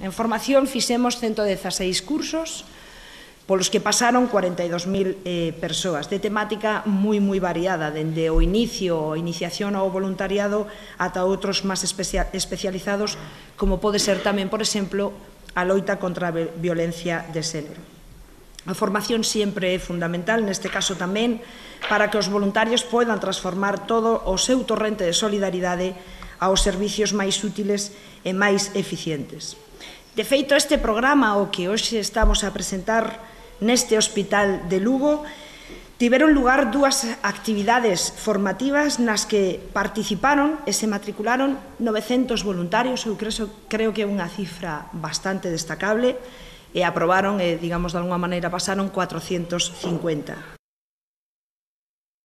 En formación fixemos 116 cursos, polos que pasaron 42.000 persoas, de temática moi variada, dende o inicio, a iniciación ao voluntariado, ata outros máis especializados, como pode ser tamén, por exemplo, a loita contra a violencia de xénero. A formación sempre é fundamental, neste caso tamén, para que os voluntarios poidan transformar todo o seu torrente de solidaridade aos servicios máis útiles e máis eficientes. De feito, este programa, o que hoxe estamos a presentar neste Hospital de Lugo, tiveron lugar dúas actividades formativas nas que participaron e se matricularon 900 voluntarios. Eu creo que é unha cifra bastante destacable, e aprobaron, digamos, de alguma maneira pasaron 450.